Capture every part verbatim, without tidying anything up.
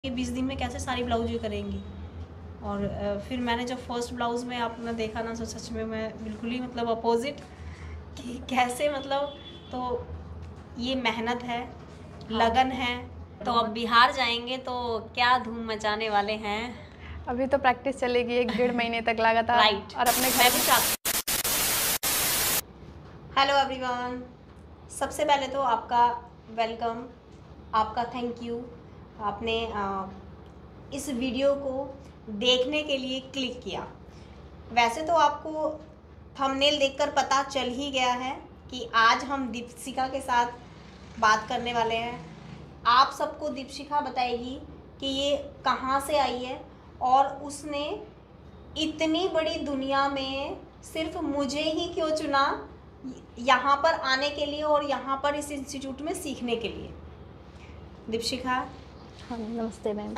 ये बीस दिन में कैसे सारी ब्लाउज करेंगी। और फिर मैंने जब फर्स्ट ब्लाउज़ में आपने देखा ना, तो सच में मैं बिल्कुल ही मतलब अपोजिट कि कैसे मतलब, तो ये मेहनत है, लगन है। तो अब बिहार जाएंगे तो क्या धूम मचाने वाले हैं। अभी तो प्रैक्टिस चलेगी एक डेढ़ महीने तक लगातार। राइट। और अपने घर भी चाहते। हेलो एवरीवन, सबसे पहले तो आपका वेलकम, आपका थैंक यू। आपने आ, इस वीडियो को देखने के लिए क्लिक किया। वैसे तो आपको थंबनेल देखकर पता चल ही गया है कि आज हम दीपशिखा के साथ बात करने वाले हैं। आप सबको दीपशिखा बताएगी कि ये कहाँ से आई है और उसने इतनी बड़ी दुनिया में सिर्फ मुझे ही क्यों चुना यहाँ पर आने के लिए और यहाँ पर इस इंस्टीट्यूट में सीखने के लिए। दीपशिखा, हाँ, नमस्ते मैम।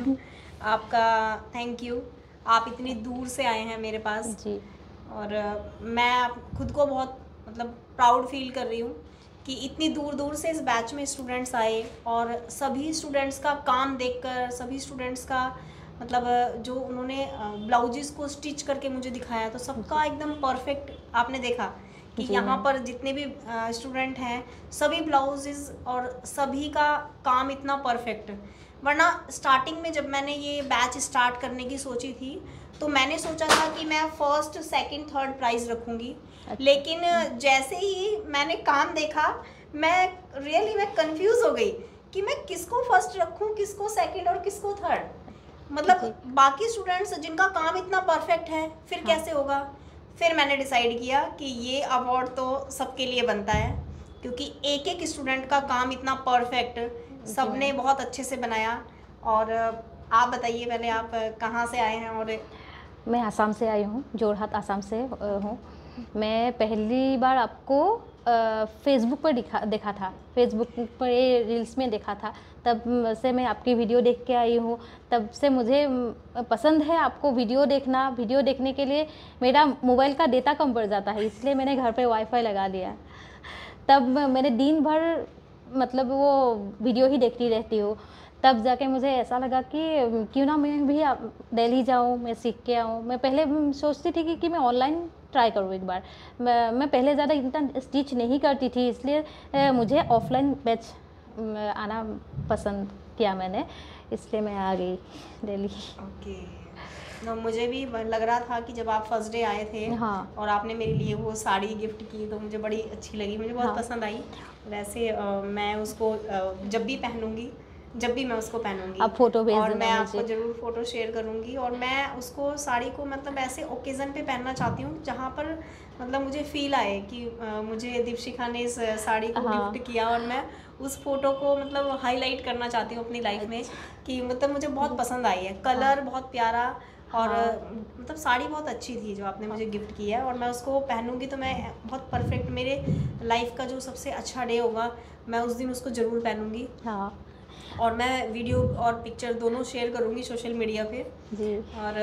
आपका थैंक यू। आप इतनी दूर से आए हैं मेरे पास जी। और मैं खुद को बहुत मतलब प्राउड फील कर रही हूँ कि इतनी दूर दूर से इस बैच में स्टूडेंट्स आए और सभी स्टूडेंट्स का काम देखकर, सभी स्टूडेंट्स का मतलब जो उन्होंने ब्लाउजेस को स्टिच करके मुझे दिखाया, तो सबका एकदम परफेक्ट आपने देखा कि यहाँ पर जितने भी स्टूडेंट हैं सभी ब्लाउजेस और सभी का काम इतना परफेक्ट। वरना स्टार्टिंग में जब मैंने ये बैच स्टार्ट करने की सोची थी तो मैंने सोचा था कि मैं फर्स्ट सेकंड थर्ड प्राइज़ रखूँगी। अच्छा। लेकिन जैसे ही मैंने काम देखा मैं रियली मैं कंफ्यूज हो गई कि मैं किसको फर्स्ट रखूँ, किसको सेकंड और किसको थर्ड। मतलब बाकी स्टूडेंट्स जिनका काम इतना परफेक्ट है फिर हाँ। कैसे होगा। फिर मैंने डिसाइड किया कि ये अवार्ड तो सबके लिए बनता है, क्योंकि एक एक स्टूडेंट का काम इतना परफेक्ट, सबने बहुत अच्छे से बनाया। और आप बताइए पहले, आप कहाँ से आए हैं। और मैं आसाम से आई हूँ, जोरहाट आसाम से हूँ। मैं पहली बार आपको फेसबुक पर दिखा देखा था, फेसबुक पर ये रील्स में देखा था, तब से मैं आपकी वीडियो देख के आई हूँ। तब से मुझे पसंद है आपको वीडियो देखना। वीडियो देखने के लिए मेरा मोबाइल का डेटा कम पड़ जाता है, इसलिए मैंने घर पे वाईफाई लगा लिया। तब मैंने दिन भर मतलब वो वीडियो ही देखती रहती हूँ। तब जाके मुझे ऐसा लगा कि क्यों ना मैं भी दिल्ली जाऊँ, मैं सीख के आऊँ। मैं पहले सोचती थी कि, कि मैं ऑनलाइन ट्राई करूँ एक बार। मैं, मैं पहले ज़्यादा इतना स्टिच नहीं करती थी, इसलिए मुझे ऑफलाइन बैच आना पसंद किया मैंने, इसलिए मैं आ गई दिल्ली। ओके। तो मुझे भी लग रहा था कि जब आप फर्स्ट डे आए थे हाँ। और आपने मेरे लिए वो साड़ी गिफ्ट की तो मुझे बड़ी अच्छी लगी, मुझे बहुत हाँ। पसंद आई। वैसे आ, मैं उसको आ, जब भी पहनूंगी जब भी मैं उसको पहनूंगी आप फोटो भेज और देना मैं मुझे। आपको ज़रूर फ़ोटो शेयर करूंगी। और मैं उसको साड़ी को मतलब ऐसे ओकेज़न पे पहनना चाहती हूँ जहाँ पर मतलब मुझे फील आए कि आ, मुझे दीपशिखा ने इस साड़ी को हाँ। गिफ्ट किया, और मैं उस फोटो को मतलब हाईलाइट करना चाहती हूँ अपनी लाइफ में कि मतलब मुझे बहुत पसंद आई है। कलर हाँ। बहुत प्यारा और हाँ। मतलब साड़ी बहुत अच्छी थी जो आपने मुझे गिफ्ट किया है, और मैं उसको पहनूंगी तो मैं बहुत परफेक्ट, मेरे लाइफ का जो सबसे अच्छा डे होगा मैं उस दिन उसको ज़रूर पहनूंगी हाँ। और मैं वीडियो और पिक्चर दोनों शेयर करूंगी सोशल मीडिया पे जी। और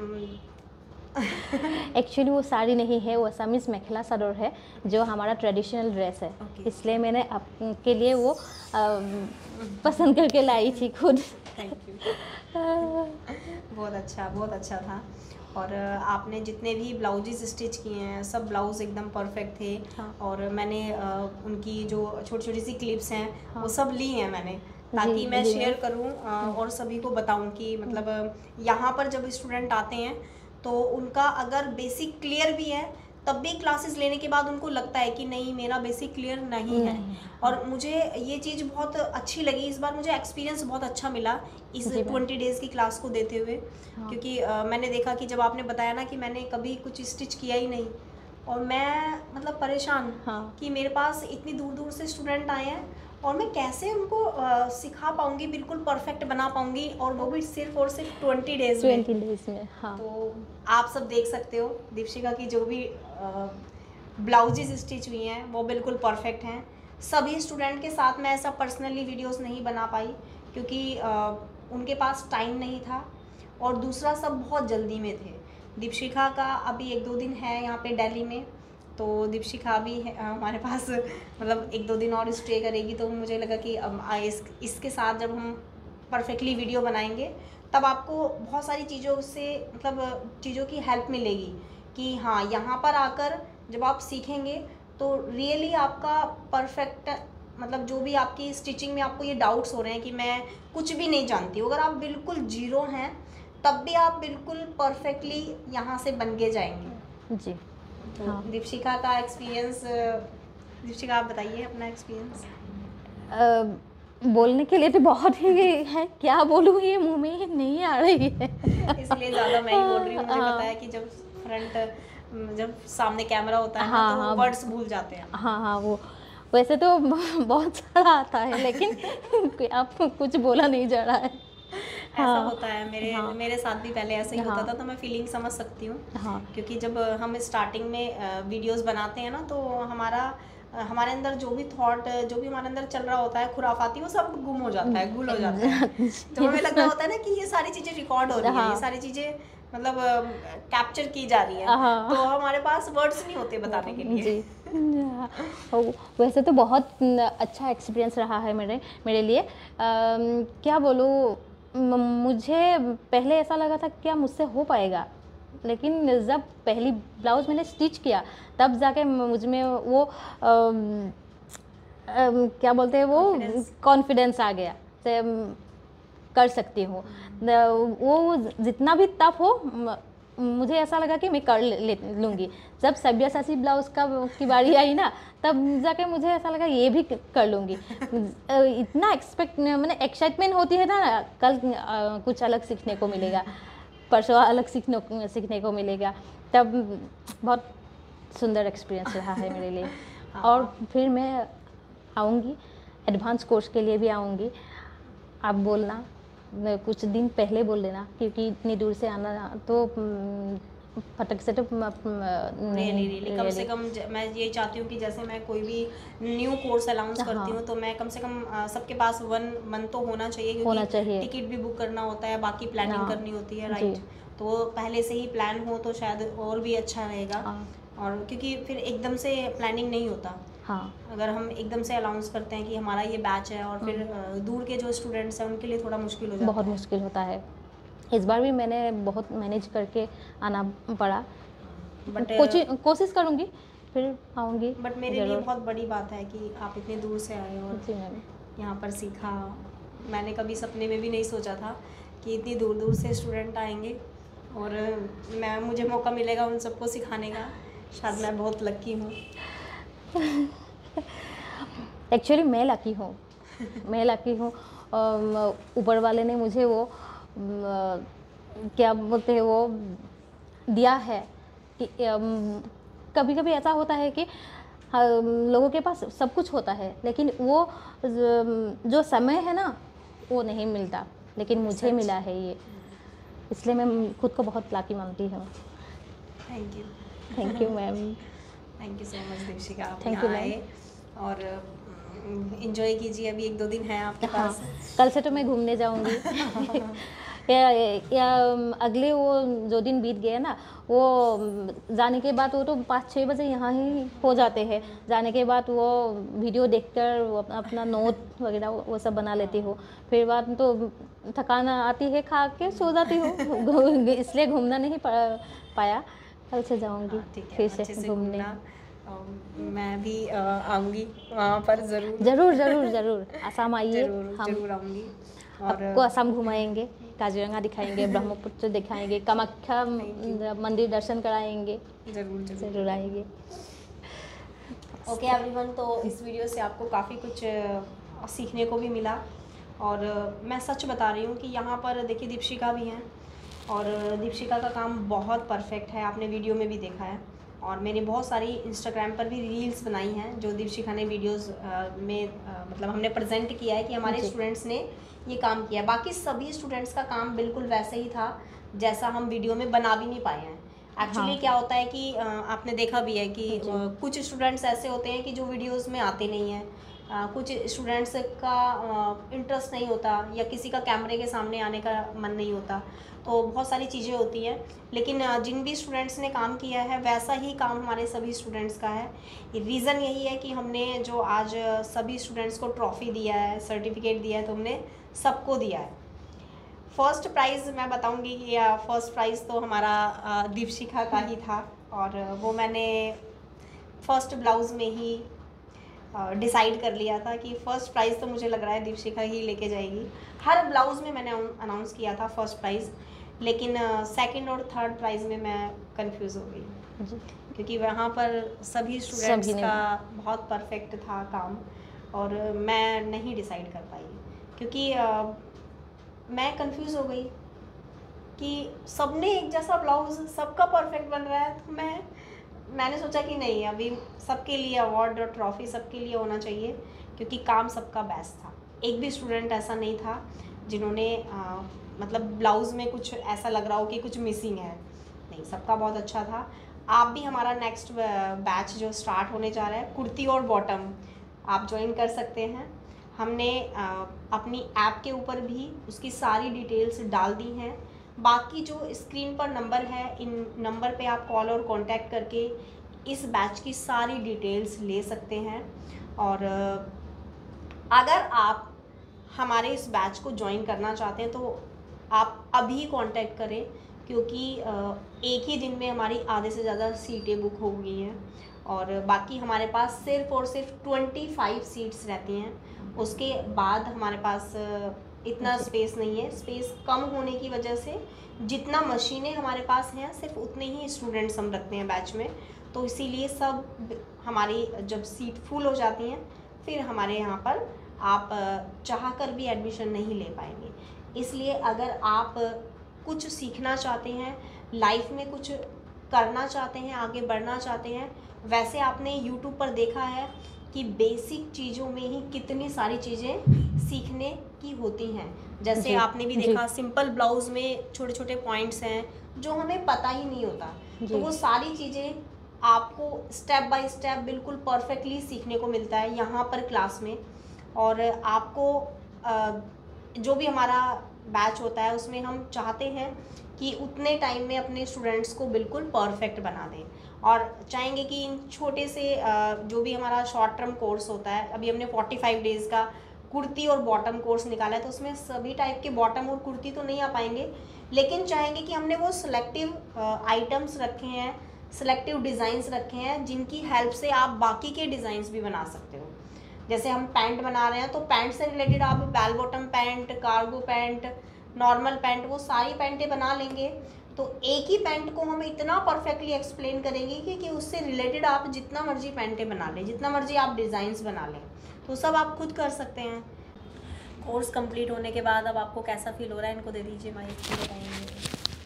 एक्चुअली वो साड़ी नहीं है, वो असमीज मेखला चादर है जो हमारा ट्रेडिशनल ड्रेस है। okay. इसलिए मैंने आपके लिए वो आ, पसंद करके लाई थी खुद। Thank you. बहुत अच्छा, बहुत अच्छा था। और आपने जितने भी ब्लाउजेस स्टिच किए हैं सब ब्लाउज एकदम परफेक्ट थे हाँ। और मैंने उनकी जो छोटी छोटी सी क्लिप्स हैं हाँ। वो सब ली हैं मैंने, ताकि मैं शेयर करूं और सभी को बताऊं कि मतलब यहाँ पर जब स्टूडेंट आते हैं तो उनका अगर बेसिक क्लियर भी है तब भी क्लासेस लेने के बाद उनको लगता है कि नहीं मेरा बेसिक क्लियर नहीं है। और मुझे ये चीज़ बहुत अच्छी लगी, इस बार मुझे एक्सपीरियंस बहुत अच्छा मिला इस ट्वेंटी डेज़ की क्लास को देते हुए हाँ। क्योंकि आ, मैंने देखा कि जब आपने बताया ना कि मैंने कभी कुछ स्टिच किया ही नहीं और मैं मतलब परेशान हाँ। कि मेरे पास इतनी दूर दूर से स्टूडेंट आए हैं और मैं कैसे उनको आ, सिखा पाऊंगी, बिल्कुल परफेक्ट बना पाऊंगी, और वो भी सिर्फ और सिर्फ ट्वेंटी डेज में ट्वेंटी डेज में हाँ। तो आप सब देख सकते हो दीपशिखा की जो भी ब्लाउजेस स्टिच हुई हैं वो बिल्कुल परफेक्ट हैं। सभी स्टूडेंट के साथ मैं ऐसा पर्सनली वीडियोस नहीं बना पाई क्योंकि आ, उनके पास टाइम नहीं था, और दूसरा सब बहुत जल्दी में थे। दीपशिखा का अभी एक दो दिन है यहाँ पे दिल्ली में, तो दीपशिखा भी है हमारे पास मतलब एक दो दिन और स्टे करेगी, तो मुझे लगा कि अब इस इसके साथ जब हम परफेक्टली वीडियो बनाएंगे तब आपको बहुत सारी चीज़ों से मतलब चीज़ों की हेल्प मिलेगी कि हाँ यहाँ पर आकर जब आप सीखेंगे तो रियली आपका परफेक्ट मतलब जो भी आपकी स्टिचिंग में आपको ये डाउट्स हो रहे हैं कि मैं कुछ भी नहीं जानती हूँ, अगर आप बिल्कुल जीरो हैं तब भी आप बिल्कुल परफेक्टली यहाँ से बन के जाएंगे जी। तो हाँ। दीपशिका का एक्सपीरियंस, दीपशिका आप बताइए अपना एक्सपीरियंस। बोलने के लिए तो बहुत ही है, क्या बोलूँ, ये मुंह में ही नहीं आ रही है। इसलिए ज़्यादा मैं ही बोल रही हूँ, मुझे हाँ। पता है कि जब फ्रंट जब सामने कैमरा होता है ना हाँ, तो हाँ। वर्ड्स भूल जाते हैं। हाँ हाँ वो वैसे तो बहुत सारा आता है लेकिन आप कुछ बोला नहीं जा रहा है। ऐसा हाँ, होता है, मेरे हाँ। मेरे साथ भी पहले ऐसा ही होता हाँ। था, तो मैं फीलिंग समझ सकती हूँ। हाँ। क्योंकि जब हम स्टार्टिंग में वीडियोस बनाते हैं ना तो हमारा अ, हमारे अंदर जो भी थॉट जो भी हमारे अंदर चल रहा होता है खुराफाती, वो सब गुम हो जाता है, गुल हो जाता है। जब हमें लगता होता है ना कि ये सारी चीज़ें रिकॉर्ड हो रही है, हाँ। ये सारी चीज़ें मतलब कैप्चर की जा रही है, हाँ। तो हमारे पास वर्ड्स नहीं होते बताने के लिए। जी। हाँ, वैसे तो बहुत अच्छा एक्सपीरियंस रहा है मेरे मेरे लिए। अम, क्या बोलूँ, म- मुझे पहले ऐसा लगा था क्या मुझसे हो पाएगा, लेकिन जब पहली ब्लाउज़ मैंने स्टिच किया तब जाके मुझ में वो अम, अम, क्या बोलते हैं वो Confidence। कॉन्फिडेंस आ गया से अम, कर सकती हूँ। न- वो जितना भी टफ हो म- मुझे ऐसा लगा कि मैं कर ले, ले लूँगी। जब सब्यासाची ब्लाउज़ का की बारी आई ना तब जाके मुझे ऐसा लगा ये भी कर लूँगी। अ, इतना एक्सपेक्ट मैंने एक्साइटमेंट होती है ना, कल अ, कुछ अलग सीखने को मिलेगा, परसों अलग सीखने सीखने को मिलेगा, तब बहुत सुंदर एक्सपीरियंस रहा है मेरे लिए। और फिर मैं आऊँगी, एडवांस कोर्स के लिए भी आऊँगी। आप बोलना, न- कुछ दिन पहले बोल देना, क्योंकि इतनी दूर से आना तो हम्म, फटक से तो रियली रियली कम से कम ज- मैं ये चाहती हूँ कि जैसे मैं कोई भी न्यू कोर्स अनाउंस करती हाँ। हूँ तो मैं कम से कम अ, सबके पास वन मंथ तो होना चाहिए, होना क्योंकि चाहिए। टिकट भी बुक करना होता है, बाकी प्लानिंग हाँ, करनी होती है, जी। राइट। तो वो पहले से ही प्लान हो तो शायद और भी अच्छा रहेगा। हाँ। और क्योंकि फिर एकदम से प्लानिंग नहीं होता, हाँ। अगर हम एकदम से अनाउंस करते हैं कि हमारा ये बैच है और फिर अ, दूर के जो स्टूडेंट्स हैं उनके लिए थोड़ा मुश्किल हो जाता बहुत है। मुश्किल होता है। इस बार भी मैंने बहुत मैनेज करके आना पड़ा। बट कोशिश कोशिश करूँगी, फिर आऊँगी बट मेरे लिए ज़रूर। बहुत बड़ी बात है कि आप इतने दूर से आए और जी मैम। यहाँ पर सीखा। मैंने कभी सपने में भी नहीं सोचा था कि इतनी दूर दूर से स्टूडेंट आएंगे और मैं मुझे मौका मिलेगा उन सबको सिखाने का। शायद मैं बहुत लकी हूँ। एक्चुअली मैं लकी हूँ, मैं लकी हूँ। अम, ऊपर वाले ने मुझे वो अम, क्या बोलते हैं वो दिया है कि कभी कभी ऐसा होता है कि हम लोगों के पास सब कुछ होता है लेकिन वो ज- जो समय है ना वो नहीं मिलता, लेकिन मुझे सच। मिला है ये, इसलिए मैं खुद को बहुत लाकी मानती हूँ। Thank you. Thank you ma'am. Thank you so much Deepshikha, आप Thank यहाँ you, ma'am। आए और इन्जॉय कीजिए, अभी एक दो दिन है आपके हाँ, पास। कल से तो मैं घूमने जाऊंगी। या, या अगले वो जो दिन बीत गए ना वो जाने के बाद वो तो पाँच छः बजे यहाँ ही हो जाते हैं। जाने के बाद वो वीडियो देखकर वो अपना अपना नोट वगैरह वो वो सब बना लेती हूँ। फिर बाद तो थकान आती है, खा के सो जाती हूँ। इसलिए घूमना नहीं पा, पाया। कल से जाऊंगी हाँ, ठीक है, फिर अच्छे से से घूमने। घूमना। अम, मैं भी अ, आऊँगी वहाँ पर ज़रूर। ज़रूर ज़रूर ज़रूर आसाम आइए, ज़रूर हम ज़रूर आऊँगी और आपको आसाम घुमाएंगे, काजीरंगा दिखाएंगे, ब्रह्मपुत्र दिखाएंगे, कामाख्या मंदिर दर्शन कराएंगे। ज़रूर ज़रूर ज़रूर आएंगे। ओके एवरीवन, तो इस वीडियो से आपको काफ़ी कुछ अ, सीखने को भी मिला और अ, मैं सच बता रही हूँ कि यहाँ पर देखिए दीपशिका भी हैं और अ, दीपशिका का काम बहुत परफेक्ट है, आपने वीडियो में भी देखा है। और मैंने बहुत सारी इंस्टाग्राम पर भी रील्स बनाई हैं जो दीपशिका ने वीडियोस में अ, मतलब हमने प्रेजेंट किया है कि हमारे जी। स्टूडेंट्स ने ये काम किया। बाकी सभी स्टूडेंट्स का काम बिल्कुल वैसे ही था जैसा हम वीडियो में बना भी नहीं पाए हैं। एक्चुअली हाँ। क्या होता है कि अ, आपने देखा भी है कि जी। अ, कुछ स्टूडेंट्स ऐसे होते हैं कि जो वीडियोस में आते नहीं हैं, अ, कुछ स्टूडेंट्स का इंटरेस्ट नहीं होता या किसी का कैमरे के सामने आने का मन नहीं होता, तो बहुत सारी चीज़ें होती हैं। लेकिन अ, जिन भी स्टूडेंट्स ने काम किया है वैसा ही काम हमारे सभी स्टूडेंट्स का है। रीज़न यही है कि हमने जो आज अ, सभी स्टूडेंट्स को ट्रॉफ़ी दिया है, सर्टिफिकेट दिया है, तो हमने सबको दिया है। फर्स्ट प्राइज़ मैं बताऊंगी कि फर्स्ट प्राइज़ तो हमारा अ, दीपशिखा का ही था, और वो मैंने फर्स्ट ब्लाउज़ में ही डिसाइड कर लिया था कि फ़र्स्ट प्राइज़ तो मुझे लग रहा है दीपशिखा ही लेके जाएगी। हर ब्लाउज़ में मैंने अनाउंस किया था फर्स्ट प्राइज़, लेकिन सेकंड और थर्ड प्राइज़ में मैं कंफ्यूज हो गई, क्योंकि वहाँ पर सभी स्टूडेंट्स सभी ने- का बहुत परफेक्ट था काम, और मैं नहीं डिसाइड कर पाई, क्योंकि अ, मैं कंफ्यूज हो गई कि सबने एक जैसा ब्लाउज़ सबका परफेक्ट बन रहा है। तो मैं मैंने सोचा कि नहीं, अभी सबके लिए अवार्ड और ट्रॉफी सबके लिए होना चाहिए, क्योंकि काम सबका बेस्ट था। एक भी स्टूडेंट ऐसा नहीं था जिन्होंने आ, मतलब ब्लाउज़ में कुछ ऐसा लग रहा हो कि कुछ मिसिंग है, नहीं, सबका बहुत अच्छा था। आप भी हमारा नेक्स्ट बैच जो स्टार्ट होने जा रहा है, कुर्ती और बॉटम, आप ज्वाइन कर सकते हैं। हमने आ, अपनी ऐप के ऊपर भी उसकी सारी डिटेल्स डाल दी हैं। बाकी जो स्क्रीन पर नंबर है, इन नंबर पे आप कॉल और कांटेक्ट करके इस बैच की सारी डिटेल्स ले सकते हैं। और अगर आप हमारे इस बैच को ज्वाइन करना चाहते हैं तो आप अभी कांटेक्ट करें, क्योंकि एक ही दिन में हमारी आधे से ज़्यादा सीटें बुक हो गई हैं, और बाकी हमारे पास सिर्फ और सिर्फ पच्चीस सीट्स रहती हैं। उसके बाद हमारे पास इतना स्पेस नहीं है। स्पेस कम होने की वजह से जितना मशीनें हमारे पास हैं सिर्फ उतने ही स्टूडेंट्स हम रखते हैं बैच में, तो इसीलिए सब हमारी जब सीट फुल हो जाती हैं फिर हमारे यहाँ पर आप चाह कर भी एडमिशन नहीं ले पाएंगे। इसलिए अगर आप कुछ सीखना चाहते हैं, लाइफ में कुछ करना चाहते हैं, आगे बढ़ना चाहते हैं, वैसे आपने यूट्यूब पर देखा है कि बेसिक चीज़ों में ही कितनी सारी चीज़ें सीखने की होती हैं। जैसे आपने भी देखा, सिंपल ब्लाउज़ में छोटे छोटे पॉइंट्स हैं जो हमें पता ही नहीं होता, तो वो सारी चीज़ें आपको स्टेप बाय स्टेप बिल्कुल परफेक्टली सीखने को मिलता है यहाँ पर क्लास में। और आपको जो भी हमारा बैच होता है उसमें हम चाहते हैं कि उतने टाइम में अपने स्टूडेंट्स को बिल्कुल परफेक्ट बना दें, और चाहेंगे कि इन छोटे से जो भी हमारा शॉर्ट टर्म कोर्स होता है, अभी हमने पैंतालीस डेज़ का कुर्ती और बॉटम कोर्स निकाला है, तो उसमें सभी टाइप के बॉटम और कुर्ती तो नहीं आ पाएंगे, लेकिन चाहेंगे कि हमने वो सिलेक्टिव आइटम्स रखे हैं, सिलेक्टिव डिज़ाइंस रखे हैं, जिनकी हेल्प से आप बाकी के डिज़ाइंस भी बना सकते हो। जैसे हम पैंट बना रहे हैं तो पैंट से रिलेटेड आप bell bottom pant, cargo pant, normal pant, वो सारी पैंटें बना लेंगे। तो एक ही पैंट को हम इतना परफेक्टली एक्सप्लेन करेंगे कि, कि उससे रिलेटेड आप जितना मर्जी पैंटें बना लें, जितना मर्जी आप डिज़ाइंस बना लें, तो सब आप खुद कर सकते हैं। कोर्स कंप्लीट होने के बाद अब आपको कैसा फील हो रहा है, इनको दे दीजिए माइक, बताएंगे।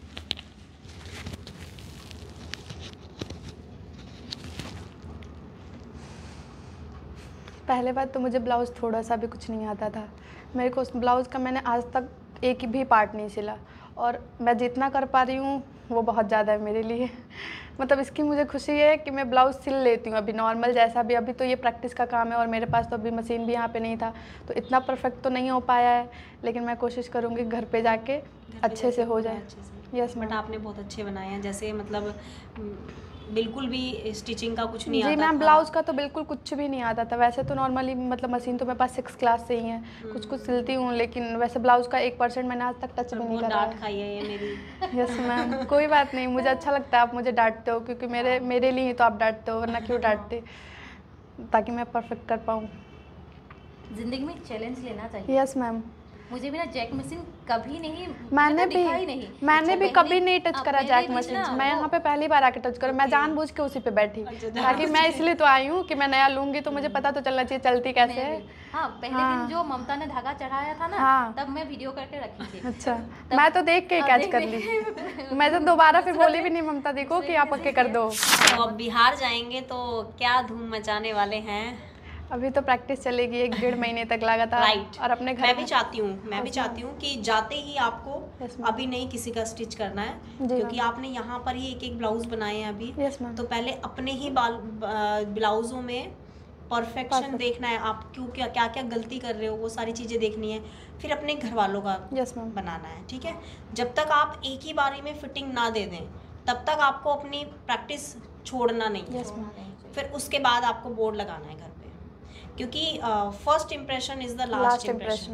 पहले बात तो मुझे ब्लाउज़ थोड़ा सा भी कुछ नहीं आता था। मेरे को उस ब्लाउज़ का मैंने आज तक एक भी पार्ट नहीं सिला, और मैं जितना कर पा रही हूँ वो बहुत ज़्यादा है मेरे लिए। मतलब इसकी मुझे खुशी है कि मैं ब्लाउज़ सिल लेती हूँ अभी नॉर्मल जैसा भी। अभी तो ये प्रैक्टिस का काम है और मेरे पास तो अभी मशीन भी यहाँ पे नहीं था, तो इतना परफेक्ट तो नहीं हो पाया है, लेकिन मैं कोशिश करूँगी घर पे जाके अच्छे से हो जाए। यस मैम, आपने बहुत अच्छे बनाए हैं, जैसे मतलब बिल्कुल भी स्टिचिंग का कुछ नहीं आता जी था। मैम, ब्लाउज़ का तो बिल्कुल कुछ भी नहीं आता था। वैसे तो नॉर्मली मतलब मशीन तो मेरे पास सिक्स क्लास से ही है, कुछ कुछ सिलती हूँ, लेकिन वैसे ब्लाउज़ का एक परसेंट मैंने आज तक टच भी नहीं करा डांट खाई है ये मेरी। यस मैम, कोई बात नहीं, मुझे अच्छा लगता है आप मुझे डांटते हो, क्योंकि मेरे मेरे लिए ही तो आप डांटते हो, वरना क्यों डांटते, ताकि मैं परफेक्ट कर पाऊँ। जिंदगी में चैलेंज लेना चाहिए। यस मैम, मुझे भी ना जैक मशीन कभी नहीं, मैंने भी नहीं। मैंने अच्छा, भी कभी नहीं टच हाँ, करा मैंने जैक भी मशीन। ना, मैं वो- यहाँ पे पहली बार आके टच करूँ, मैं जानबूझ के उसी पे बैठी, ताकि मैं इसलिए तो आई हूँ कि मैं नया लूँगी तो मुझे पता तो चलना चाहिए चलती कैसे है। हाँ, पहले हाँ। दिन जो ममता ने धागा चढ़ाया था ना, हाँ। तब मैं वीडियो करके रखी थी। अच्छा, मैं तो देख के कैच कर ली, मैं तो दोबारा फिर बोली भी नहीं ममता दी को कि आप पक्के कर दो। तो अब बिहार जाएंगे तो क्या धूम मचाने वाले हैं। अभी तो प्रैक्टिस चलेगी एक डेढ़ महीने तक लगातार। राइट, और अपने घर मैं भी में चाहती हूँ मैं भी चाहती हूँ कि जाते ही आपको Yes, ma'am. अभी नहीं किसी का स्टिच करना है, जी, क्योंकि ma'am. आपने यहाँ पर ही एक एक ब्लाउज बनाए हैं अभी। Yes, ma'am. तो पहले अपने ही बाल ब्लाउजों में परफेक्शन Perfect. देखना है, आप क्यों क्या क्या क्या गलती कर रहे हो, वो सारी चीज़ें देखनी है, फिर अपने घर वालों का Yes, ma'am. बनाना है। ठीक है, जब तक आप एक ही बारी में फिटिंग ना दे दें तब तक आपको अपनी प्रैक्टिस छोड़ना नहीं है। Yes, ma'am. फिर उसके बाद आपको बोर्ड लगाना है घर पे, क्योंकि first impression is the last Last impression. impression.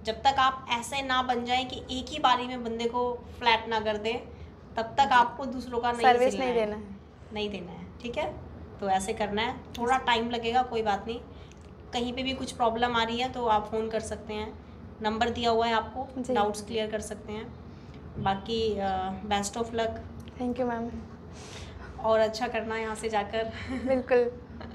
जब तक आप ऐसे ना बन जाएं कि एक ही बारी में बंदे को फ्लैट ना कर दें, तब तक आपको दूसरों का नहीं सर्विस सिलना नहीं है, देना है। नहीं देना है, ठीक है। तो ऐसे करना है, थोड़ा टाइम लगेगा, कोई बात नहीं। कहीं पे भी कुछ प्रॉब्लम आ रही है तो आप फ़ोन कर सकते हैं, नंबर दिया हुआ है आपको, जी। डाउट्स क्लियर कर सकते हैं। बाकी best of luck, thank you ma'am. और अच्छा करना है यहाँ से जाकर। बिल्कुल।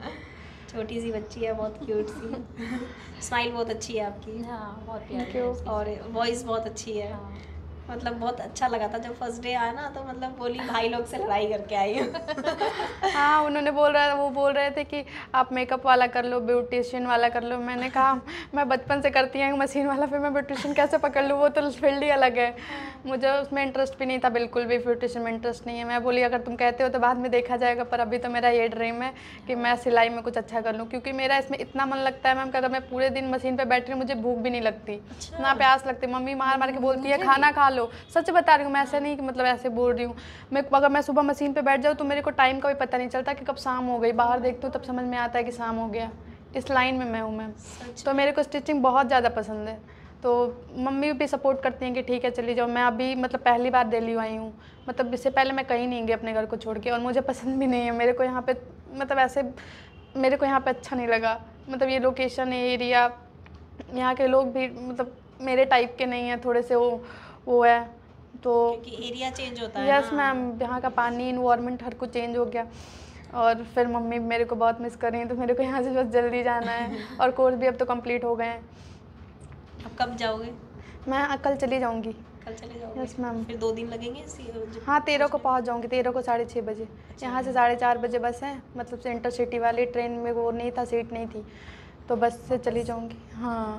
छोटी सी बच्ची है, बहुत क्यूट सी, स्माइल बहुत अच्छी है आपकी, हाँ बहुत Thank प्यारी you. है। और वॉइस बहुत अच्छी है। हाँ। मतलब बहुत अच्छा लगा था जब फर्स्ट डे आया ना, तो मतलब बोली भाई लोग से लड़ाई करके आई हूँ। हाँ, उन्होंने बोल रहा वो बोल रहे थे कि आप मेकअप वाला कर लो, ब्यूटिशियन वाला कर लो। मैंने कहा मैं बचपन से करती हूँ मशीन वाला, फिर मैं ब्यूटिशियन कैसे पकड़ लूँ, वो तो फील्ड ही अलग है। मुझे उसमें इंटरेस्ट भी नहीं था, बिल्कुल भी ब्यूटिशियन में इंटरेस्ट नहीं है। मैं बोली अगर तुम कहते हो तो बाद में देखा जाएगा, पर अभी तो मेरा ये ड्रीम है कि मैं सिलाई में कुछ अच्छा कर लूँ, क्योंकि मेरा इसमें इतना मन लगता है मैम कि अगर मैं पूरे दिन मशीन पर बैठ रही हूँ मुझे भूख भी नहीं लगती, ना प्यास लगती। मम्मी मार मार के बोलती है खाना खा लो, सच बता रही हूँ मैं, ऐसे नहीं कि मतलब ऐसे बोल रही हूँ। मैं अगर मैं सुबह मशीन पे बैठ जाऊँ तो मेरे को टाइम का भी पता नहीं चलता कि कब शाम हो गई। बाहर देखती हूँ तब समझ में आता है कि शाम हो गया। इस लाइन में मैं हूँ मैम, तो मेरे को स्टिचिंग बहुत ज़्यादा पसंद है। तो मम्मी भी सपोर्ट करती हैं कि ठीक है चली जाओ। मैं अभी मतलब पहली बार दिल्ली आई हूँ, मतलब इससे पहले मैं कहीं नहीं गई अपने घर को छोड़ के, और मुझे पसंद भी नहीं है। मेरे को यहाँ पे मतलब ऐसे मेरे को यहाँ पे अच्छा नहीं लगा, मतलब ये लोकेशन एरिया, यहाँ के लोग भी मतलब मेरे टाइप के नहीं हैं, थोड़े से वो वो है। तो क्योंकि एरिया चेंज होता है यस ना। मैम, यहाँ का पानी इन्वायरमेंट हर कुछ चेंज हो गया। और फिर मम्मी मेरे को बहुत मिस कर रही हैं, तो मेरे को यहाँ से बस जल्दी जाना है। और कोर्स भी अब तो कंप्लीट हो गए हैं। अब कब जाओगे? मैं कल चली जाऊँगी। कल चले जाओगे? Yes ma'am. फिर दो दिन लगेंगे इसी- हाँ, तेरह को पहुँच जाऊँगी, तेरह को साढ़े छः बजे। यहाँ से साढ़े चार बजे बस है, मतलब से इंटरसिटी वाली ट्रेन में वो नहीं था, सीट नहीं थी, तो बस से चली जाऊँगी। हाँ।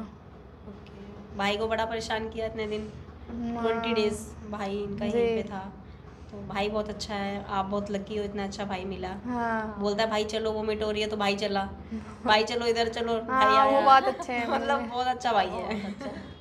ओके। भाई को बड़ा परेशान किया इतने दिन, ट्वेंटी डेज भाई इनका यहीं पे था। तो भाई बहुत अच्छा है, आप बहुत लकी हो, इतना अच्छा भाई मिला। हाँ। बोलता है भाई चलो वोमिट हो रही है तो भाई चला, भाई चलो इधर चलो, भाई हाँ, आया। वो बहुत अच्छे हैं। मतलब बहुत अच्छा भाई है।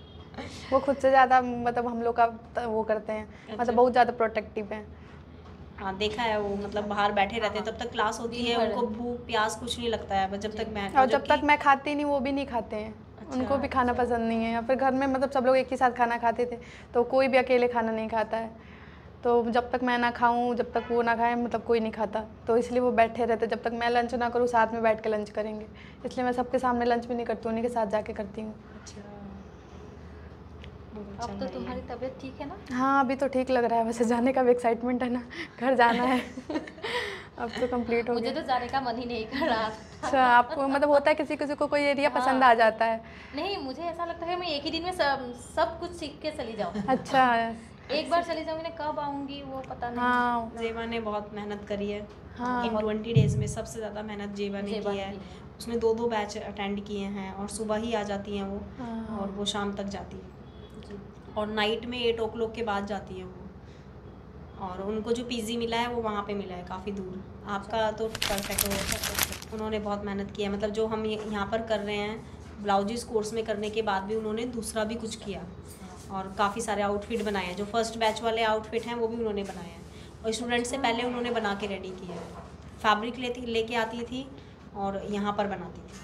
वो खुद से ज़्यादा मतलब हम लोग का वो करते हैं, मतलब बहुत ज़्यादा प्रोटेक्टिव हैं। हाँ देखा है वो, मतलब बाहर बैठे रहते हैं तब तक क्लास होती है, उनको भूख प्यास कुछ नहीं लगता है, बस जब तक मैं और जब तक मैं खाती नहीं वो भी नहीं खाते हैं। उनको भी खाना पसंद नहीं है। या फिर घर में मतलब सब लोग एक ही साथ खाना खाते थे, तो कोई भी अकेले खाना नहीं खाता है। तो जब तक मैं ना खाऊं, जब तक वो ना खाएं, मतलब कोई नहीं खाता। तो इसलिए वो बैठे रहते, जब तक मैं लंच ना करूं साथ में बैठ के लंच करेंगे। इसलिए मैं सबके सामने लंच भी नहीं करती, उन्हीं के साथ जाके करती हूँ। अब तो तुम्हारी तबीयत ठीक है ना? हाँ, अभी तो ठीक लग रहा है, वैसे जाने का भी एक्साइटमेंट है ना, घर जाना है। अब तो कंप्लीट हो गया। मुझे तो जाने का मन ही नहीं कर रहा। अच्छा, आपको मतलब होता है किसी किसी को कोई एरिया हाँ। पसंद आ जाता है? नहीं, मुझे ऐसा लगता है मैं एक ही दिन में सब सब कुछ सीख के चली जाऊँ। अच्छा। एक बार चली जाऊँगी ना, कब आऊँगी वो पता नहीं। हाँ। जेबा ने बहुत मेहनत करी है। हाँ। इन ट्वेंटी डेज में सबसे ज़्यादा मेहनत जेबा ने जेबा की ने है। की है। उसने दो दो बैच अटेंड किए हैं, और सुबह ही आ जाती हैं वो, हाँ। और वो शाम तक जाती है, और नाइट में एट ओ क्लॉक के बाद जाती है वो। और उनको जो पीजी मिला है वो वहाँ पे मिला है काफ़ी दूर। आपका तो परफेक्ट हो, उन्होंने बहुत मेहनत की है। मतलब जो हम ये- यहाँ पर कर रहे हैं ब्लाउजेस कोर्स में करने के बाद भी उन्होंने दूसरा भी कुछ किया, और काफ़ी सारे आउटफिट बनाए हैं। जो फर्स्ट बैच वाले आउटफिट हैं वो भी उन्होंने बनाए हैं, और स्टूडेंट से पहले उन्होंने बना के रेडी किया है। फैब्रिक लेती लेके आती थी और यहाँ पर बनाती थी,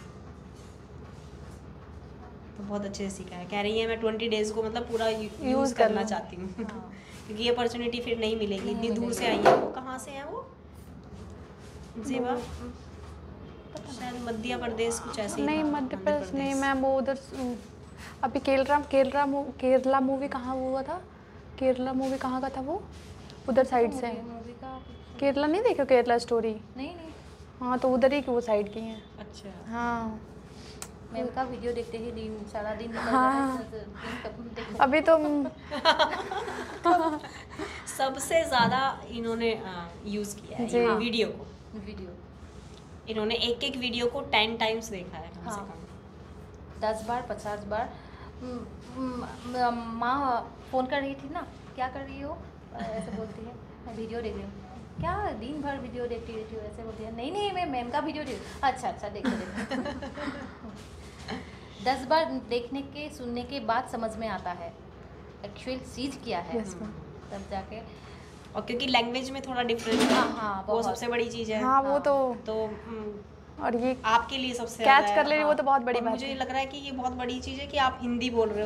तो बहुत अच्छे से सीखा है। कह रही है मैं ट्वेंटी डेज़ को मतलब पूरा यूज़ करना चाहती हूँ, क्योंकि ये अपॉर्चुनिटी फिर नहीं मिलेगी। इतनी दूर से आई है वो। कहाँ से है वो? जेबा शायद मध्य प्रदेश कुछ ऐसे ही नहीं, था। मध्य प्रदेश नहीं मैम, वो उधर अभी केरला केरला केरला मूवी कहाँ हुआ था? केरला मूवी कहाँ का था वो? उधर साइड से। मूवी का केरला नहीं देखो, केरला स्टोरी? नहीं नहीं, हाँ, तो उधर ही की वो साइड की हैं। अच्छा। हाँ। मैम का वीडियो देखते ही दिन सारा दिन निकल हाँ। जाता है, दिन कब देखो। अभी तो सबसे ज़्यादा इन्होंने यूज़ किया है जी। ये वीडियो को। वीडियो इन्होंने एक एक वीडियो को टेन टाइम्स देखा है कम से हाँ। कम। दस बार पचास बार। म- म- माँ फ़ोन कर रही थी ना, क्या कर रही हो ऐसे बोलती है, मैं वीडियो देख रही हूँ। क्या दिन भर वीडियो देखती रहती हूँ ऐसे बोलती है। नहीं नहीं, मैं मैम का वीडियो देख, अच्छा अच्छा देखो देखो। दस बार देखने के सुनने के बाद समझ में आता है एक्चुअल चीज़ क्या है। Yes, ma'am. तब जाके, और क्योंकि लैंग्वेज में थोड़ा डिफरेंस है, हाँ हाँ वो बहुत। सबसे बड़ी चीज़ है। हाँ, वो तो तो हम्म, और ये आपके लिए सबसे कैच ज़्यादा कर है, ले रही, वो हाँ। तो बहुत बड़ी और बात मुझे है। लग रहा है कि ये बहुत बड़ी चीज़ है कि आप हिंदी बोल रहे हो,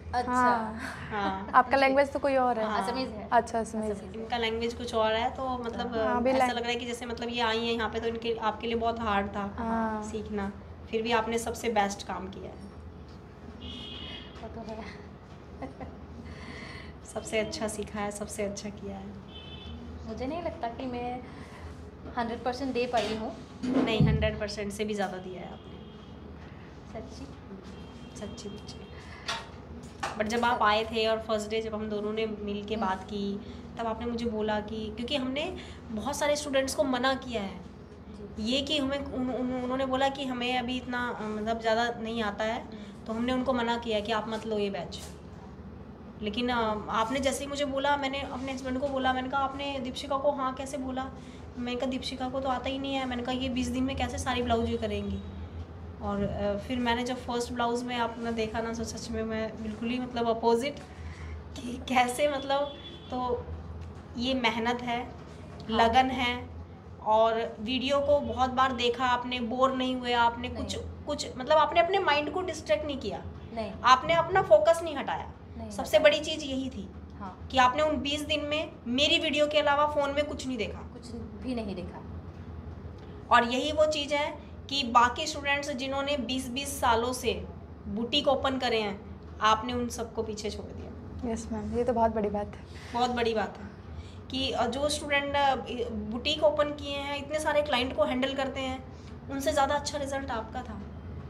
अच्छा हाँ आपका लैंग्वेज तो कोई और है। हाँ। असमीज है। अच्छा असमीज। इनका लैंग्वेज कुछ और है, तो मतलब हाँ, अभी ऐसा लैंग- लग रहा है कि जैसे मतलब ये आई हैं यहाँ पे तो इनके आपके लिए बहुत हार्ड था हाँ। सीखना, फिर भी आपने सबसे बेस्ट काम किया है, वो तो है। सबसे अच्छा सीखा है, सबसे अच्छा किया है। मुझे नहीं लगता कि मैं हंड्रेड परसेंट दे पाई हूँ। नहीं, हंड्रेड परसेंट से भी ज़्यादा दिया है आपने, सच्ची। सच्ची मुच्ची। बट जब आप आए थे और फर्स्ट डे जब हम दोनों ने मिल के बात की, तब आपने मुझे बोला कि क्योंकि हमने बहुत सारे स्टूडेंट्स को मना किया है ये कि हमें उन, उन, उन्होंने बोला कि हमें अभी इतना मतलब ज़्यादा नहीं आता है, तो हमने उनको मना किया कि आप मत लो ये बैच। लेकिन आपने जैसे ही मुझे बोला, मैंने अपने हस्बैंड को बोला, मैंने कहा आपने दीपशिका को हाँ कैसे बोला? मैंने कहा दीपशिका को तो आता ही नहीं है, मैंने कहा ये बीस दिन में कैसे सारी ब्लाउज करेंगी। और फिर मैंने जब फर्स्ट ब्लाउज़ में आपने देखा ना, तो सच में मैं बिल्कुल ही मतलब अपोजिट कि कैसे मतलब, तो ये मेहनत है, लगन है, और वीडियो को बहुत बार देखा आपने, बोर नहीं हुए आपने, कुछ कुछ मतलब आपने अपने माइंड को डिस्ट्रैक्ट नहीं किया, नहीं आपने अपना फोकस नहीं हटाया। नहीं सबसे हटाया। बड़ी चीज़ यही थी हाँ, कि आपने उन बीस दिन में मेरी वीडियो के अलावा फ़ोन में कुछ नहीं देखा। कुछ भी नहीं देखा। और यही वो चीज़ है कि बाकी स्टूडेंट्स जिन्होंने बीस बीस सालों से बुटीक ओपन करे हैं, आपने उन सबको पीछे छोड़ दिया। यस मैम, ये तो बहुत बड़ी बात है। बहुत बड़ी बात है कि जो स्टूडेंट बुटीक ओपन किए हैं, इतने सारे क्लाइंट को हैंडल करते हैं, उनसे ज़्यादा अच्छा रिजल्ट आपका था।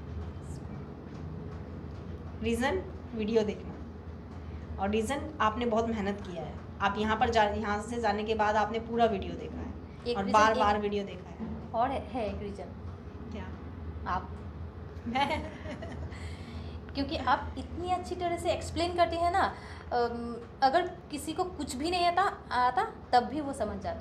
रीज़न वीडियो देखना, और रीज़न आपने बहुत मेहनत किया है। आप यहाँ पर जा यहाँ से जाने के बाद आपने पूरा वीडियो देखा है और बार एक- बार वीडियो देखा है। और है, है एक रीज़न, क्या? आप मैं क्योंकि आप इतनी अच्छी तरह से एक्सप्लेन करते हैं ना, अम, अगर किसी को कुछ भी नहीं आता आता तब भी वो समझ जाते।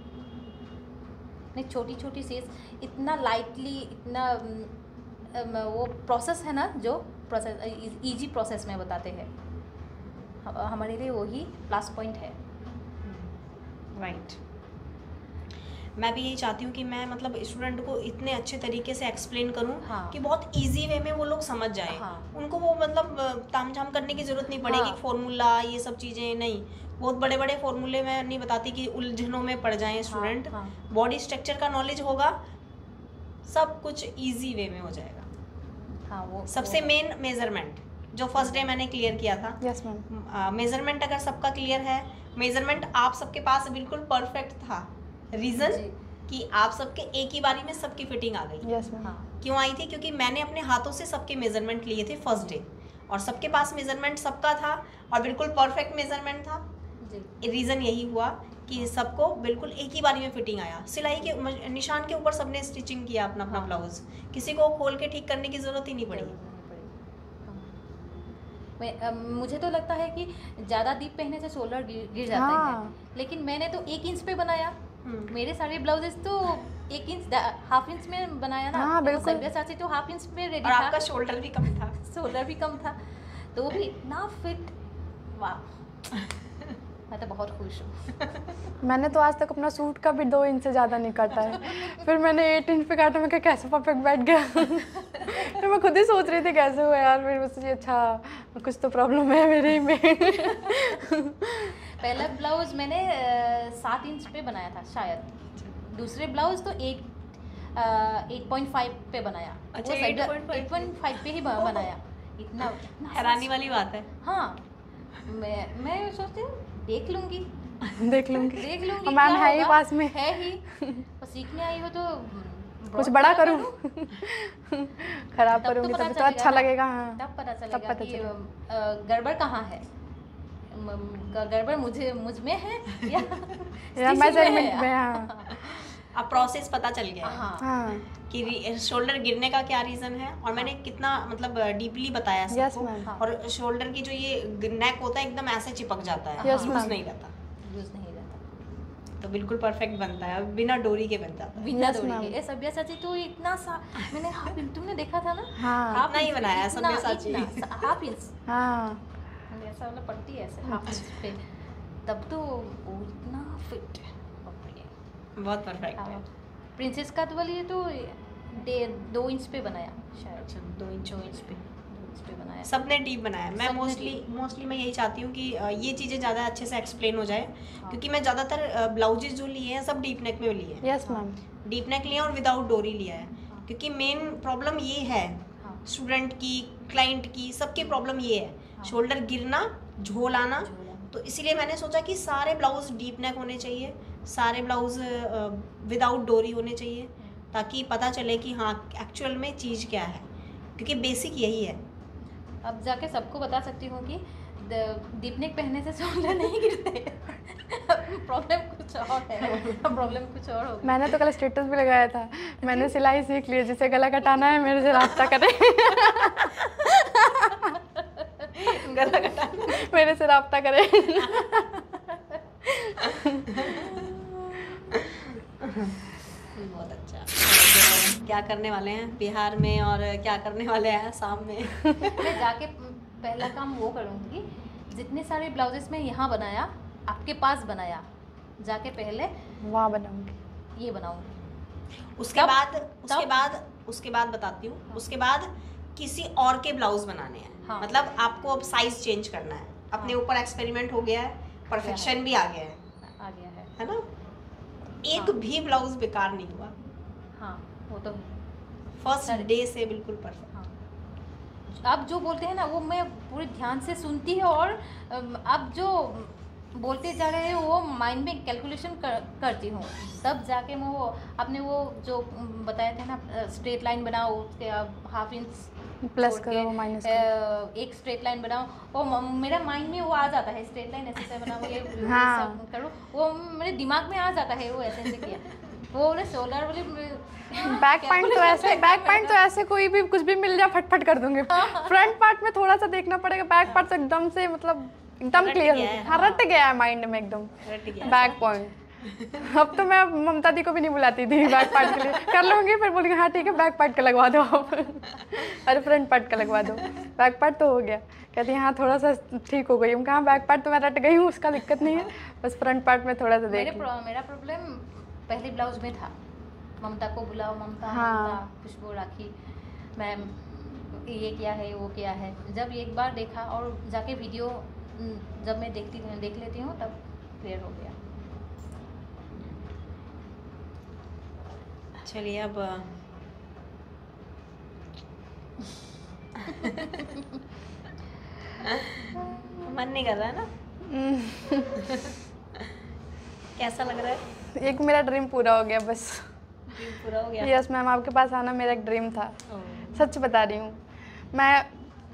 नहीं, छोटी छोटी चीज़ इतना लाइटली, इतना अम, अम, वो प्रोसेस है ना, जो प्रोसेस इजी प्रोसेस में बताते हैं, हम- हमारे लिए वही प्लस पॉइंट है। राइट। मैं भी यही चाहती हूँ कि मैं मतलब स्टूडेंट को इतने अच्छे तरीके से एक्सप्लेन करूँ हाँ। कि बहुत इजी वे में वो लोग समझ जाएं। हाँ। उनको वो मतलब तामझाम करने की ज़रूरत नहीं पड़ेगी, हाँ। फॉर्मूला ये सब चीज़ें नहीं, बहुत बड़े बड़े फॉर्मूले मैं नहीं बताती कि उलझनों में पड़ जाएं स्टूडेंट। हाँ। बॉडी स्ट्रक्चर का नॉलेज होगा, सब कुछ ईजी वे में हो जाएगा। हाँ, वो सबसे वो- मेन मेजरमेंट, जो फर्स्ट डे मैंने क्लियर किया था। Yes ma'am. मेजरमेंट अगर सबका क्लियर है, मेजरमेंट आप सबके पास बिल्कुल परफेक्ट था। रीज़न जी। कि आप सबके एक ही बारी में सबकी फिटिंग आ गई। Yes ma'am. हाँ, क्यों आई थी? क्योंकि मैंने अपने हाथों से सबके मेजरमेंट लिए थे फर्स्ट डे, और सबके पास मेजरमेंट सबका था और बिल्कुल परफेक्ट मेजरमेंट था। जी। रीज़न यही हुआ कि सबको बिल्कुल एक ही बारी में फिटिंग आया। सिलाई के मज- निशान के ऊपर सबने स्टिचिंग किया अपना अपना हाँ। ब्लाउज, किसी को खोल के ठीक करने की ज़रूरत ही नहीं पड़ी। जरूरत नहीं पड़ी। हाँ। मैं अम, मुझे तो लगता है कि ज़्यादा डीप पहनने से शोल्डर गिर गिर जाते हाँ। हैं, लेकिन मैंने तो एक इंच पे बनाया। हम्म। मेरे सारे ब्लाउजेस तो एक इंच हाफ इंच में बनाया ना। हाँ, तो बिल्कुल। सर्विया चाची तो हाफ इंच में रेडी और था, आपका शोल्डर भी कम था। शोल्डर भी कम था, तो वो भी इतना फिट। वाह, मैं तो बहुत खुश हूँ। मैंने तो आज तक अपना सूट का भी दो इंच से ज़्यादा नहीं काटा है। फिर मैंने एट इंच पे काटा, मैं क्या कैसे परफेक्ट बैठ गया। फिर मैं खुद ही सोच रही थी कैसे हुआ यार, फिर मुझसे अच्छा कुछ तो प्रॉब्लम है मेरे में। पहला ब्लाउज मैंने अ, सात इंच पे बनाया था शायद। दूसरे ब्लाउज तो एट एट पॉइंट फाइव पे बनाया। अच्छा, eight eight point five point five पे ही ब- बनाया। इतना इतना हैरानी वाली बात है। हाँ, मैं मैं सोचती हूँ देख लूँगी देख लूँगी। देख लूँगी मैम क्या है ही होगा। पास में। है ही, और सीखने आई हो तो कुछ बहुत बड़ा बड़ा करूँ। खराब तब तो करूँगी पता तब तो चलेगा अच्छा ना। लगेगा। हाँ, तब पता तब चलेगा पता कि चलेगा। अ, गड़बड़ कहाँ है। म- ग- गड़बड़ मुझे मुझ में है या या stitching मेजरमेंट है। में। हाँ अब प्रोसेस पता चल गया है हाँ, हाँ। कि शोल्डर गिरने का क्या रीज़न है, और मैंने कितना मतलब डीपली बताया Yes, सबको। ma'am. और शोल्डर की जो ये नेक होता है एकदम ऐसे चिपक जाता है, Yes, लूज ma'am. नहीं रहता, यूज नहीं रहता, तो बिल्कुल परफेक्ट बनता है, बिना डोरी के बन जाता है। बिना Yes, दौड़ी ma'am. के। ए सभ्या चाची तो इतना सा मैंने हाफ इंच, तुमने देखा था ना, हाँ। हाफ इतना ही इंच पे, बनाया इतना- सभ्या चाची। इतना सा- हाफ इंच हाँ। मैंने ऐसा वाला पट्टी है ऐसे हाफ इंच पे, तब तो वो इतना फिट। बहुत परफेक्ट है। प्रिंसेस कट वाली तो डे दो इंच पे बनाया शायद। अच्छा, दो इंच दो इंच पे इस पे बनाया। सबने डीप बनाया। मैं सबने मोस्टली deep। मोस्टली मैं यही चाहती हूँ कि अ, ये चीज़ें ज़्यादा अच्छे से एक्सप्लेन हो जाए, हाँ। क्योंकि मैं ज़्यादातर ब्लाउजेज जो लिए हैं सब डीप नेक में लिए हैं। Yes ma'am. डीप नेक लिया और विदाउट डोरी लिया है, हाँ। क्योंकि मेन प्रॉब्लम ये है हाँ। स्टूडेंट की, क्लाइंट की, सबकी प्रॉब्लम ये है, हाँ। शोल्डर गिरना, झोल आना। झोल आना। तो इसीलिए मैंने सोचा कि सारे ब्लाउज डीप नेक होने चाहिए, सारे ब्लाउज विदाउट डोरी होने चाहिए, ताकि पता चले कि हाँ एक्चुअल में चीज़ क्या है, क्योंकि बेसिक यही है। अब जाके सबको बता सकती हूँ कि डीप नेक पहनने से शोल्डर नहीं गिरते। प्रॉब्लम कुछ और है, प्रॉब्लम कुछ और हो। मैंने तो कल स्टेटस भी लगाया था, मैंने सिलाई सीख ली है, जिसे गला कटाना है मेरे से राब्ता करे। गला कटाना मेरे से राब्ता करे। बहुत अच्छा। तो क्या करने वाले हैं बिहार में और क्या करने वाले हैं आसाम में? मैं जाके पहला काम वो करूँगी, जितने सारे ब्लाउजेस मैं यहाँ बनाया, आपके पास बनाया, जाके पहले वहाँ बनाऊंगी, ये बनाऊंगी। उसके तब- बाद उसके तब- बाद उसके बाद बताती हूँ। उसके बाद किसी और के ब्लाउज बनाने हैं। हाँ। मतलब आपको अब साइज चेंज करना है, अपने हाँ। ऊपर एक्सपेरिमेंट हो गया है, परफेक्शन भी आ गया है, आ गया है। है ना? एक हाँ। भी ब्लाउज बेकार नहीं हुआ, हाँ वो तो फर्स्ट सारे- डे से बिल्कुल परफेक्ट। हाँ। आप जो बोलते हैं ना वो मैं पूरे ध्यान से सुनती है, और अम, आप जो बोलते जा रहे हैं वो माइंड में कैलकुलेशन कर, करती हूँ, तब जाके मैं वो आपने वो जो अम, बताए थे ना, स्ट्रेट लाइन बनाओ, उसके हाफ इंच प्लस छोड़ करो के, माइनस अ, करो। एक स्ट्रेट लाइन बनाओ, वो म- मेरा माइंड में वो आ जाता है, स्ट्रेट लाइन ऐसे से बनाओ, ये ये हाँ। सब करो, वो मेरे दिमाग में आ जाता है, वो ऐसे ऐसे किया, वो बोले शोल्डर बोले बैक पॉइंट तो ऐसे बैक पॉइंट तो ऐसे कोई भी कुछ भी मिल जाए फटफट कर दूंगी। फ्रंट पार्ट में थोड़ा सा देखना पड़ेगा, बैक पार्ट तो एकदम से मतलब एकदम रट क्लियर गया है, हाँ रट गया है माइंड में एकदम रट गया है। Back point. अब तो मैं ममता दी को भी नहीं बुलाती थी बैक पार्ट के लिए, कर लूँगी फिर बोलेंगे हाँ ठीक है बैक पार्ट का लगवा दो आप। अरे फ्रंट पार्ट का लगवा दो, बैक पार्ट तो हो गया। कहती हाँ थोड़ा सा ठीक हो गई। हम कहाँ बैक पार्ट तो मैं रट गई हूँ, उसका दिक्कत नहीं है, बस फ्रंट पार्ट में थोड़ा सा मेरे देख लो। प्रो- मेरा प्रॉब्लम पहले ब्लाउज में था, ममता को बुलाओ, ममता हाँ। ममता खुशबू राखी मैम ये क्या है वो क्या है। जब एक बार देखा और जाके वीडियो न, जब मैं देखती देख लेती हूँ तब क्लियर हो गया। चलिए अब मन नहीं कर रहा है ना? कैसा लग रहा है? एक मेरा ड्रीम पूरा हो गया बस। ड्रीम पूरा हो गया? यस मैम, आपके पास आना मेरा एक ड्रीम था, ओह। सच बता रही हूँ। मैं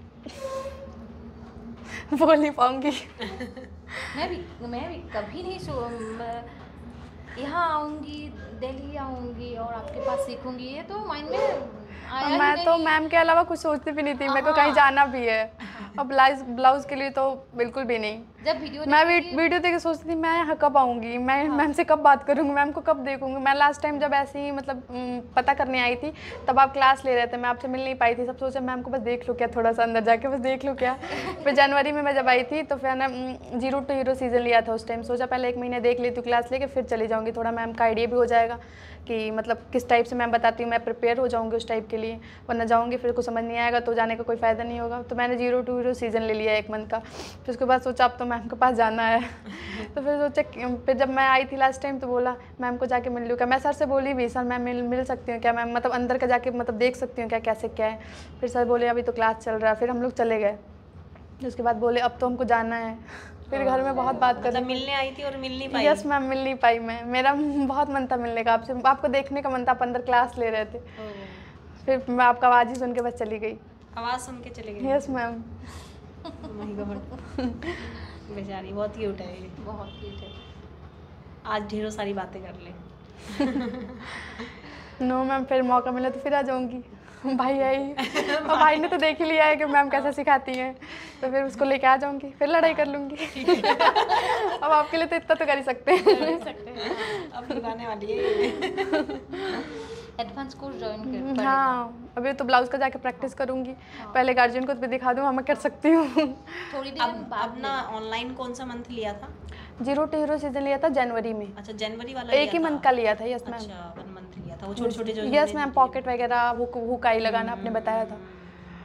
बोल नहीं पाऊंगी। मैं भी मैं भी कभी नहीं सो म- यहाँ आऊँगी, दिल्ली आऊँगी और आपके पास सीखूंगी, ये तो माइंड में आया ही मैं तो नहीं। मैम के अलावा कुछ सोचती भी नहीं थी, मेरे को हाँ। कहीं जाना भी है। और ब्लाउज ब्लाउज के लिए तो बिल्कुल भी नहीं। जब वीडियो मैं देखूंगी- वी- वीडियो देख के सोचती थी मैं यहाँ कब आऊँगी, मैं मैम से कब बात करूँगी, मैम को कब देखूँगी। मैं लास्ट टाइम जब ऐसे ही मतलब उम, पता करने आई थी तब आप क्लास ले रहे थे, मैं आपसे मिल नहीं पाई थी। सब सोचा मैम को बस देख लो क्या, थोड़ा सा अंदर जाके बस देख लो क्या। फिर जनवरी में मैं जब आई थी तो फिर ना जीरो टू हीरो सीजन लिया था उस टाइम। सोचा पहले एक महीने देख लेती हूँ क्लास लेके, फिर चली जाऊँगी, थोड़ा मैम का आइडिया भी हो जाएगा कि मतलब किस टाइप से मैम बताती हूँ, मैं प्रिपेयर हो जाऊँगी उस टाइप के लिए। वरना जाऊँगी फिर कुछ समझ नहीं आएगा तो जाने का कोई फ़ायदा नहीं होगा। तो मैंने जीरो टू हीरो सीजन ले लिया एक मंथ का। फिर उसके बाद सोचा अब तो मैम के पास जाना है। तो फिर सोचा कि- फिर जब मैं आई थी लास्ट टाइम तो बोला मैम को जाके मिल लूँ क्या। मैं सर से बोली भी सर मैं मिल मिल सकती हूँ क्या मैम, मतलब अंदर का जाके मतलब देख सकती हूँ क्या कैसे क्या है। फिर सर बोले अभी तो क्लास चल रहा है। फिर हम लोग चले गए, उसके बाद बोले अब तो हमको जाना है। फिर घर में बहुत बात कर मतलब मिलने आई थी और मिल नहीं पाई? यस मैम, मिल नहीं पाई मैं। मेरा बहुत मन था मिलने का आपसे, आपको देखने का मन था, आप अंदर क्लास ले रहे थे। ओह। फिर मैं आपका आवाज़ ही सुन के बस चली गई। आवाज़ सुन के चले गए? Yes ma'am. माय गॉड, बेचारी बहुत क्यूट है ये। बहुत क्यूट है। आज ढेरों सारी बातें कर ले। नो मैम, फिर मौका मिला तो फिर आ जाऊँगी। भाई आई और भाई ने तो देख ही लिया है कि मैम कैसे सिखाती हैं, तो फिर उसको लेके आ जाऊँगी, फिर लड़ाई कर लूँगी। अब आपके लिए तो इतना तो कर ही सकते हैं। कर सकते हैं, हाँ, अब लगाने वाली है। एडवांस कोर्स ज्वाइन कर हाँ, अभी तो ब्लाउज का जाके प्रैक्टिस करूँगी। पहले गार्जियन को भी दिखा दूँ, हाँ मैं कर सकती हूँ। थोड़ी देर अब बाद अब ना ऑनलाइन कौन सा मंथ लिया था? जीरो टू हीरो सीजन लिया था जनवरी में, अच्छा जनवरी वाला एक ही लिया मंथ था? का लिया था। Yes ma'am. अच्छा वन मंथ लिया था, वो छोटे छोटे जो यस मैम, पॉकेट वगैरह हुक हुकाई लगाना आपने बताया था।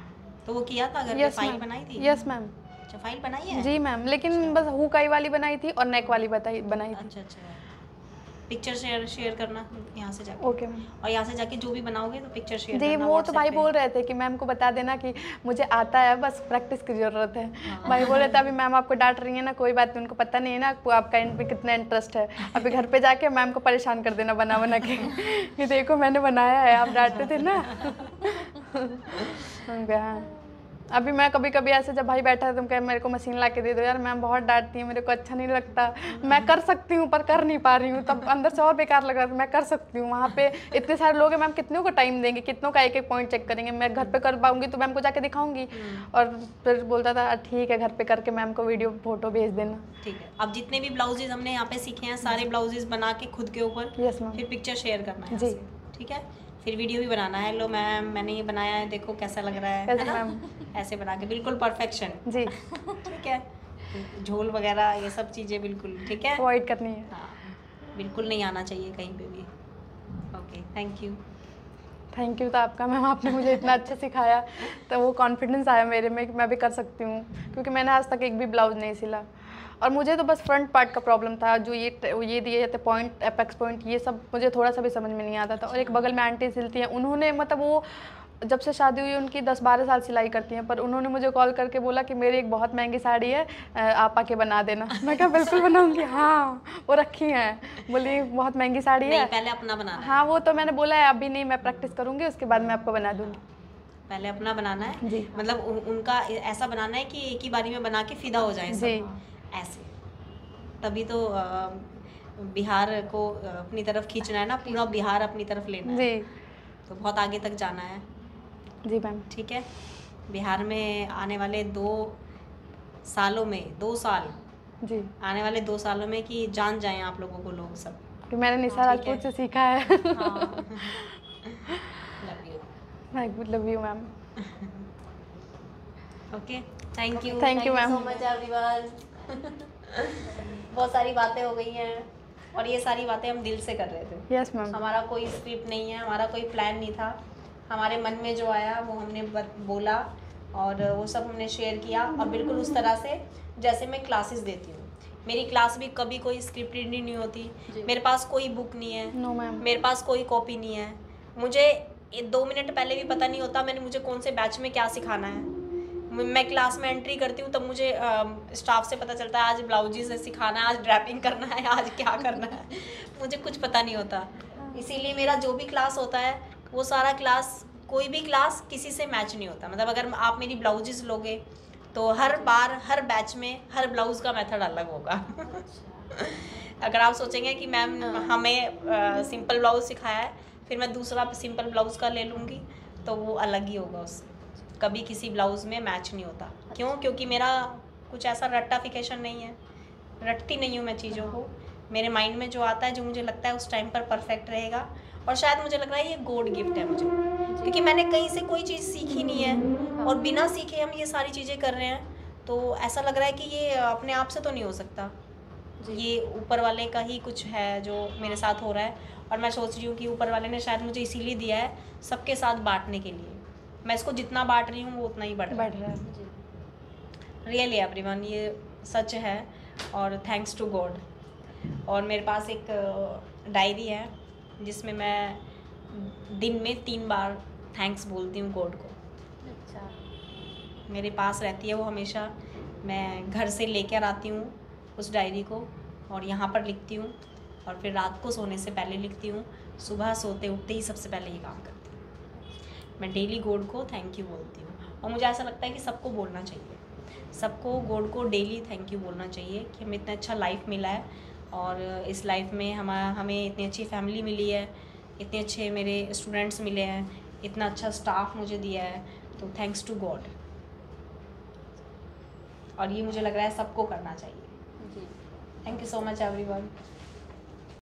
तो वो किया था घर पे, यस फाइल मैम, बनाई थी? Yes ma'am. अच्छा, फाइल बनाई है? जी मैम, लेकिन बस हुकाई वाली बनाई थी और नेक वाली बताई बनाई थी। अच्छा अच्छा, पिक्चर शेयर शेयर करना यहाँ से जाके। Okay ma'am. और यहाँ से जाके जो भी बनाओगे तो पिक्चर शेयर जी, करना वो तो भाई WhatsApp पे। बोल रहे थे कि मैम को बता देना कि मुझे आता है, बस प्रैक्टिस की ज़रूरत है। हाँ। भाई बोल रहे थे अभी मैम आपको डांट रही है ना, कोई बात नहीं, उनको पता नहीं है ना आपको आपका इन पे कितना इंटरेस्ट है। अभी घर पे जाके मैम को परेशान कर देना बना बना के कि देखो मैंने बनाया है, आप डांटते थे ना। हम कहा हाँ। अभी मैं कभी कभी ऐसे जब भाई बैठा है तुम कहे मेरे को मशीन ला के दे दो यार, मैम बहुत डांटती है, मेरे को अच्छा नहीं लगता, मैं कर सकती हूँ पर कर नहीं पा रही हूँ, तब अंदर से और बेकार लग रहा था। मैं कर सकती हूँ, वहाँ पे इतने सारे लोग हैं, मैम कितनों को टाइम देंगे, कितनों का एक एक पॉइंट चेक करेंगे, मैं घर पे कर पाऊंगी तो मैम को जाके दिखाऊंगी। और फिर बोलता था ठीक है घर पे करके मैम को वीडियो फोटो भेज देना। ठीक है, अब जितने भी ब्लाउजेज हमने यहाँ पे सीखे हैं सारे ब्लाउजेज बना के खुद के ऊपर यस मैम। फिर पिक्चर शेयर करना है जी। यहाँ से, ठीक है? फिर वीडियो भी बनाना है, लो मैम मैंने ये बनाया है, देखो कैसा लग रहा है, है ना? ऐसे बना के बिल्कुल परफेक्शन। जी, ठीक है, झोल वगैरह ये सब चीज़ें बिल्कुल ठीक है, अवॉइड करनी है। हाँ बिल्कुल नहीं आना चाहिए कहीं पे भी। Okay, thank you. Thank you तो आपका मैम, आपने मुझे इतना अच्छा सिखाया तो वो कॉन्फिडेंस आया मेरे में कि मैं भी कर सकती हूँ, क्योंकि मैंने आज तक एक भी ब्लाउज नहीं सिला। और मुझे तो बस फ्रंट पार्ट का प्रॉब्लम था, जो ये ये दिए जाते पॉइंट, एपेक्स पॉइंट, ये सब मुझे थोड़ा सा भी समझ में नहीं आता था। और एक बगल में आंटी सिलती हैं, उन्होंने मतलब वो जब से शादी हुई उनकी दस बारह साल सिलाई करती हैं, पर उन्होंने मुझे कॉल करके बोला कि मेरी एक बहुत महंगी साड़ी है, आप आके बना देना। मैं कहा बिल्कुल बनाऊंगी। हाँ, वो रखी हैं, बोली बहुत महंगी साड़ी है। नहीं, पहले अपना बनाना है। हाँ वो तो मैंने बोला है अभी नहीं, मैं प्रैक्टिस करूंगी उसके बाद मैं आपको बना दूंगी। पहले अपना बनाना है जी। मतलब उन, उनका ऐसा बनाना है कि एक ही बारी में बना के फिदा हो जाए जी। सब ऐसे, तभी तो अ, बिहार को अपनी तरफ खींचना है ना, पूरा बिहार अपनी तरफ लेना है। जी तो बहुत आगे तक जाना है। जी मैम। ठीक है, बिहार में आने वाले दो सालों में, दो साल जी, आने वाले दो सालों में कि जान जाएं आप लोगों को लोग सब। कि मैंने निशा हाँ, ठीक राजपूत है। से सीखा है। हाँ love you. I love you ma'am. Okay, thank you. Thank you, ma'am. So much everyone. बहुत सारी बातें हो गई हैं और ये सारी बातें हम दिल से कर रहे थे। Yes ma'am. हमारा कोई स्क्रिप्ट नहीं है, हमारा कोई प्लान नहीं था, हमारे मन में जो आया वो हमने बोला और वो सब हमने शेयर किया। और बिल्कुल उस तरह से जैसे मैं क्लासेस देती हूँ, मेरी क्लास भी कभी कोई स्क्रिप्टेड नहीं होती, मेरे पास कोई बुक नहीं है, नो मैम। मेरे पास कोई कॉपी नहीं है, मुझे दो मिनट पहले भी पता नहीं होता मैंने मुझे कौन से बैच में क्या सिखाना है। मैं क्लास में एंट्री करती हूँ तब मुझे स्टाफ से पता चलता है आज ब्लाउजेस से सिखाना है, आज ड्रैपिंग करना है, आज क्या करना है, मुझे कुछ पता नहीं होता। इसीलिए मेरा जो भी क्लास होता है वो सारा क्लास, कोई भी क्लास किसी से मैच नहीं होता। मतलब अगर आप मेरी ब्लाउजेस लोगे तो हर बार हर बैच में हर ब्लाउज़ का मेथड अलग होगा। अगर आप सोचेंगे कि मैम हमें सिंपल ब्लाउज सिखाया है फिर मैं दूसरा सिंपल ब्लाउज़ का ले लूँगी तो वो अलग ही होगा, उससे कभी किसी ब्लाउज़ में मैच नहीं होता। क्यों? क्योंकि मेरा कुछ ऐसा रट्टाफिकेशन नहीं है, रटती नहीं हूँ मैं चीज़ों को। मेरे माइंड में जो आता है, जो मुझे लगता है उस टाइम पर परफेक्ट रहेगा। और शायद मुझे लग रहा है ये गॉड गिफ्ट है मुझे, क्योंकि मैंने कहीं से कोई चीज़ सीखी नहीं है और बिना सीखे हम ये सारी चीज़ें कर रहे हैं, तो ऐसा लग रहा है कि ये अपने आप से तो नहीं हो सकता, ये ऊपर वाले का ही कुछ है जो मेरे साथ हो रहा है। और मैं सोच रही हूँ कि ऊपर वाले ने शायद मुझे इसीलिए दिया है सबके साथ बांटने के लिए। मैं इसको जितना बांट रही हूँ वो उतना ही बढ़ रहा बढ़ रहा है। है। रियली एवरीवन, ये सच है और थैंक्स टू गॉड। और मेरे पास एक डायरी है जिसमें मैं दिन में तीन बार थैंक्स बोलती हूँ गॉड को। अच्छा, मेरे पास रहती है वो हमेशा। मैं घर से लेकर आती हूँ उस डायरी को और यहाँ पर लिखती हूँ और फिर रात को सोने से पहले लिखती हूँ, सुबह सोते उठते ही सबसे पहले ये काम करती हूँ। मैं डेली गॉड को थैंक यू बोलती हूँ और मुझे ऐसा लगता है कि सबको बोलना चाहिए, सबको गॉड को डेली थैंक यू बोलना चाहिए कि हमें इतना अच्छा लाइफ मिला है और इस लाइफ में हम हमें इतनी अच्छी फैमिली मिली है, इतने अच्छे मेरे स्टूडेंट्स मिले हैं, इतना अच्छा स्टाफ मुझे दिया है, तो थैंक्स टू गॉड। और ये मुझे लग रहा है सबको करना चाहिए। जी। Thank you so much everyone.